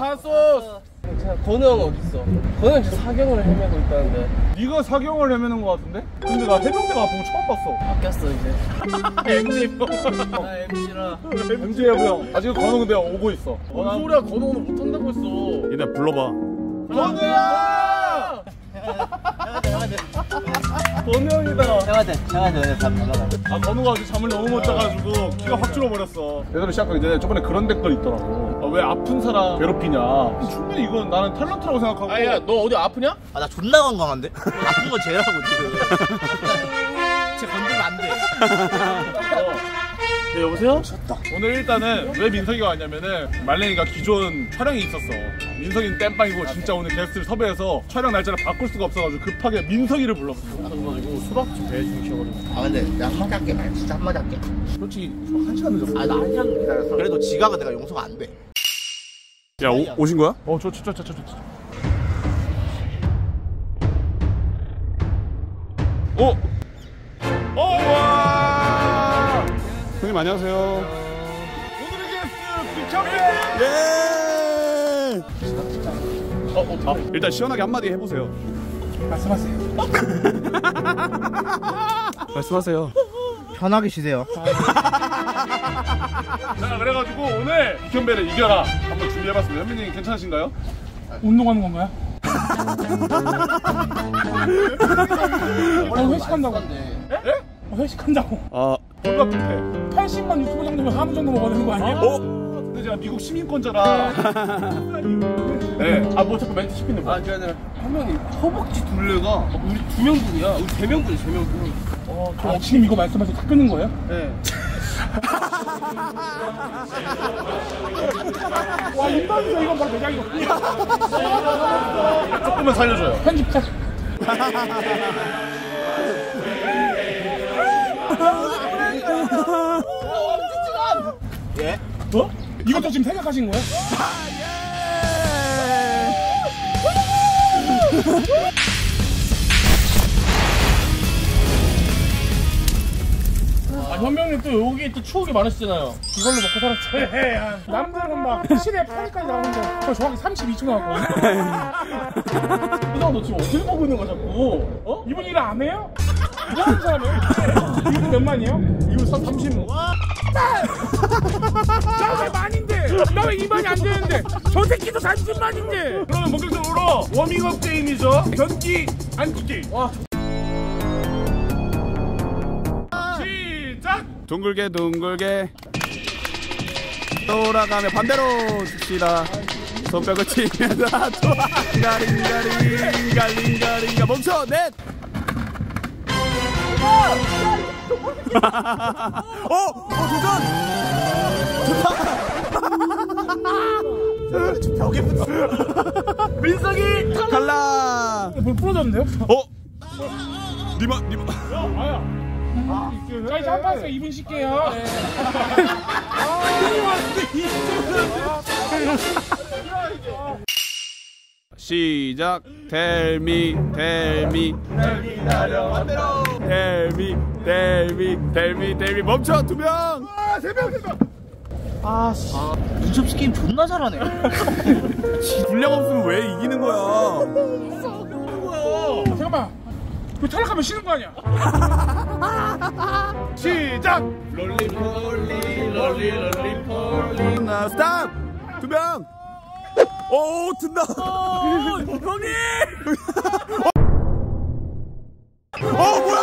핫소스. 건우 형 어딨어? 건우 형 지금 사경을 헤매고 있다는데. 네가 사경을 헤매는 거 같은데? 근데 나 해병대가 아픈 거 처음 봤어. 바뀌었어 이제. MC 나 MC라. MC 형 아직 건우 근데 오고 있어. 뭔 소리야? 건우 오늘 못한다고 했어. 얘네 불러봐. 건우야! 건우 형이다. 해야 돼 다 불러가. 아 건우가 어제 잠을 너무 못 자가지고 기가 확 줄어버렸어. 얘들은 시작하기 전에 저번에 그런 댓글 있더라고. 아, 왜 아픈 사람 괴롭히냐. 충분히 이건 나는 탤런트라고 생각하고. 아야 너 어디 아프냐? 아 나 존나 건강한데? 아픈 건 쟤라고 지금. 쟤 건들면 안 돼. 네 여보세요? 오늘 일단은 왜 민석이가 왔냐면은 말랭이가 기존 촬영이 있었어. 민석이는 땜빵이고 진짜 오늘 게스트를 섭외해서 촬영 날짜를 바꿀 수가 없어가지고 급하게 민석이를 불렀어. 그래가지고 수박 좀 배해주기 싫어가지고. 아 근데 내가 한마디 할게. 말 진짜 한마디 할게. 솔직히 1시간 늦었어. 아 나 1시간 기다렸어. 그래도 지각은 내가 용서가 안 돼. 야 오신 거야? 저. 와! 형님 안녕하세요. 오늘의 게스트 비천배. 예. 일단 시원하게 한마디 해보세요. 말씀하세요. 편하게 쉬세요. 자 그래가지고 오늘 비천배를 이겨라 한번 준비해봤습니다. 현민님 괜찮으신가요? 운동하는 건가요? 회식한다고. 예? 회식한다고. 아 불가피해. 80만 유튜브 정도면 하루 정도 먹어야 되는 거 아니에요? 근데 제가 미국 시민권자라. 네. 뭐 자꾸 멘트 시키는 거야? 그게 아니라 화면이 허벅지 둘레가 우리 2명분이야. 우리 3명분이 3명분. 지금 이거 말씀하셔서 다 끊는 거예요? 네. 와 인간이죠. 이건 바로 매장이거든요. 조금만 살려줘요. 편집자. 예? 뭐? 이것도 지금 생각하신 거예요? 현명님 또 여기 또 추억이 많으시잖아요. 이걸로 먹고 살았죠. 남들은 막 시대 8까지 나오는데 저 정확히 32초 나왔거든요. 너 지금 어떻게 보고 있는 거야 자꾸? 어? 이분 일 안 해요? 뭐 하는 사람이에요? 이분 몇 만이에요? 이거 30. 나 왜 만인데? 나 왜 2만이 안 되는데? 저 새끼도 30만인데? 그러면 본격적으로 워밍업 게임이죠. 변기 앉기 게임. 와. 시작. 둥글게 돌아가며 반대로 줍시다. 손뼉을 치면서 링가링가 멈춰 넷. 도전. 벽에 붙어. 민석이 갈라. 뭐 부러졌는데요? 니마. 아야. 자 이제 한 판 했어요. 2분 쉴게요. 시작. 텔미 멈춰. 2명. 3명. 눈썹 게임 존나 잘하네. 분량 없으면 왜 이기는 거야? 잠깐만. 이거 탈락하면 쉬는 거 아니야? 시작. 롤리 나 스탑. 2명. 오 든다. 형님. 뭐야?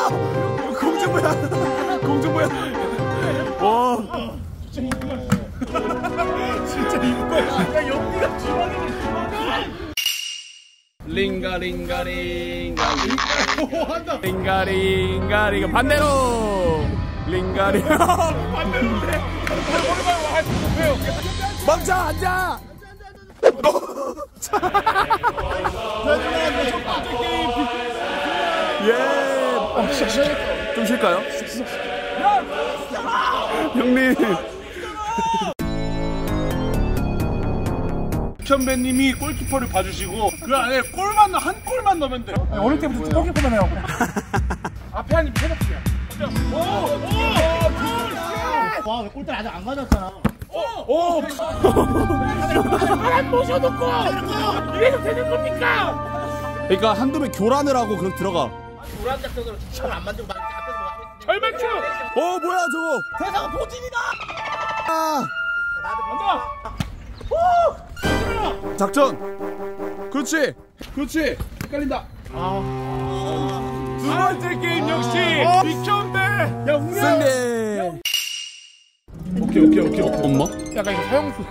공중부야. 와. 진짜 이거야. 야 연기가 주먹이네. 링가링가 반대로. 링가링. 반대로인데. 왜요? 멈춰 앉아. 예. 좀 쉴까요? 형님. 현배님이 골키퍼를 봐주시고 그 안에 한 골만 넣으면 돼. 어릴 때부터 골키퍼만 해갖고. 앞에 한 입 해놓기야. 와 왜 골대 아직 안 가졌잖아. 바람이 사람 모셔놓고 이래도 되는 겁니까? 그러니까 한두 명 교란을 하고 그렇게 들어가. 노란 작전으로 잘안 만들고 막 앞에서 뭐 하고 있으니까. 절반추. 뭐야 저거? 대사가 보진이다. 아 간다. 작전. 그렇지. 헷갈린다. 두 번째 게임 역시 비켰네. 야 우리 승리. 오케이. 엄마? 약간 이거 사형수.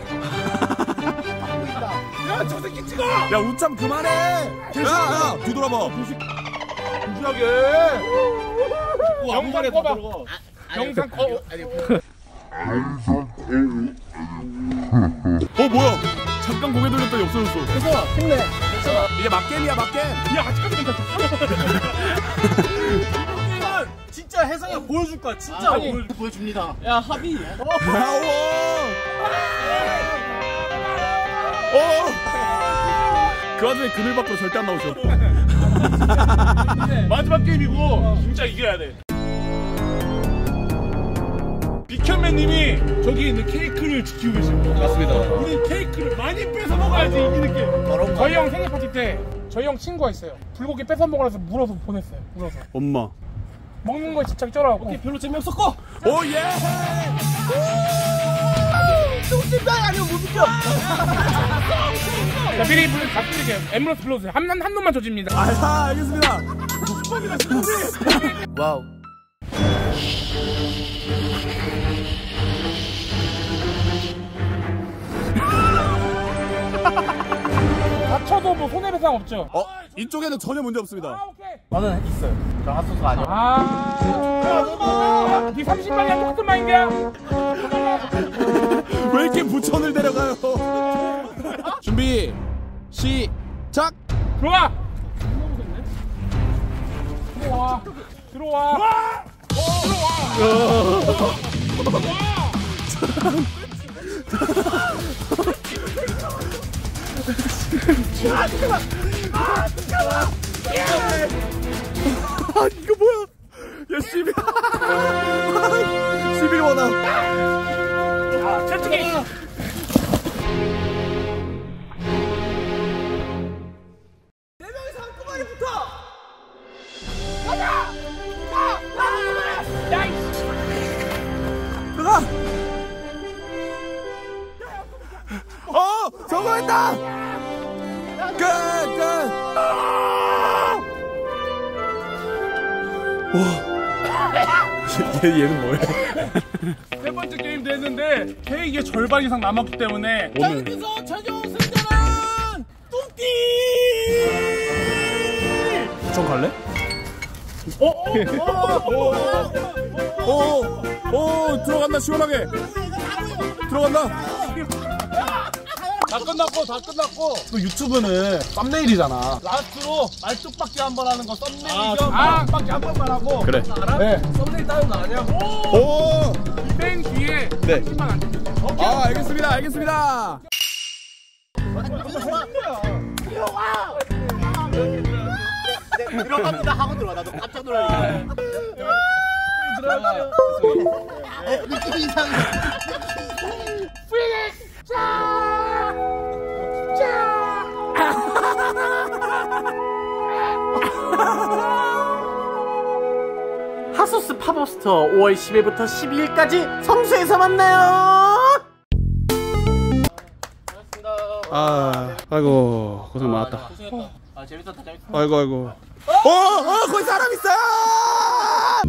야저 새끼 찍어. 야 웃참 그만해. 야 뒤돌아봐. 무시하게. 영상 꺼봐. 영상 꺼. 뭐야? 잠깐 고개 돌렸더니 없어졌어. 그래서 힘내. 이제 막겜이야 막겜. 야 아직까지 괜찮다. 이건 진짜 혜성이가 보여줄 거야. 진짜 보여줍니다. 야 합의. 그 와중에 그늘 밖으로 절대 안 나오죠. 마지막 게임이고 진짜 이겨야 돼. 비켄맨님이 저기 있는 케이크를 지키고 계십니다. 맞습니다. 우리 케이크를 많이 뺏어 먹어야지 이기는 게. 저희 형 생일 파티 때 저희 형 친구가 있어요. 불고기 뺏어 먹으라서 물어서 보냈어요. 물어서. 엄마. 먹는 거에 집착이 쩔어갖고. 별로 재미없었고. 오 예. 똥심장이 아니면 못 이겨. 자 미리 다 드릴게요. 앰뷸런스 불러주세요. 한 놈만 조집니다. 알겠습니다. 와우. 다쳐도 뭐 손해배상 없죠? 이쪽에는 전혀 문제 없습니다. 오케이. 저는 있어요. 저 핫소스가 아니야. 네 30만이야 똑같은 마인드야. 왜 이렇게 부천을 데려가요? 준비 시작. 들어와. 들어와. 이거 뭐야? 야 11. 11원아. 솔직히. 네 명이서 한꺼번에 붙어. 야 이씨. 들어가. 성공했다. 끝. 얘는 뭐야? 세 번째 게임도 했는데 케이크의 절반 이상 남았기 때문에 자 여기서 최종 승자는 뚱띠. 전 갈래? 들어간다 시원하게. 들어간다. 다 끝났고 또 유튜브는 썸네일이잖아. 라스트로 말뚝박기 한번 하는 거 썸네일이죠. 말뚝박기 한 번만 하고. 그래. 알아? 네. 썸네일 따는 거 아니야? 오. 땡 뒤에 네. 30만 안 줍니다. 알겠습니다. 들어갑니다 하고 들어와. 나도 깜짝 놀라니까. 들어가. 느낌 이상해. 핫소스 팝업스토어 5월 10일부터 12일까지 성수에서 만나요. 아이고 고생 많았다. 고생했다. 재밌었다. 아이고. 거기 사람 있어.